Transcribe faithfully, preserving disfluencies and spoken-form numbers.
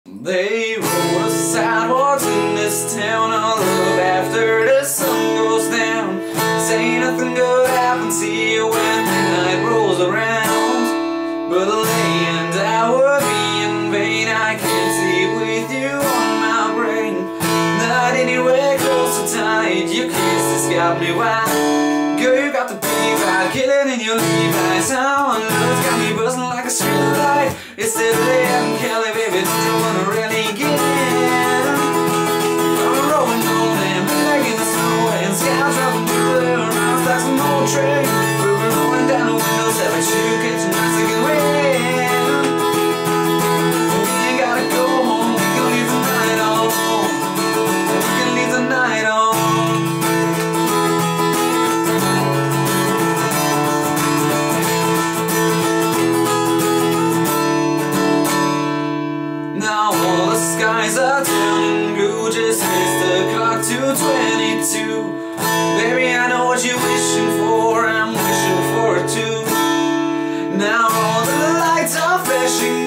They wrote us sidewalks in this town of love after the sun goes down. Say nothing good happens here when midnight rolls around. But the land I would be in vain, I can't sleep with you on my brain. Not anywhere close to tight, your kiss has got me wild. Girl, you got the beat right, killing in your Levi's. How on love's got me buzzing like a street light. It's the day I'm Kelly, baby, don't you wanna really get in? I'm rolling on them, leg in the snow, and skies dropping through their arms like some old train. We're rolling down the windows, having you catch a nice good wind. We ain't gotta go home, we can leave the night on. We can leave the night on. Now all the skies are turning blue, just missed the clock to twenty-two. Baby, I know what you're wishing for, I'm wishing for it too. Now all the lights are flashing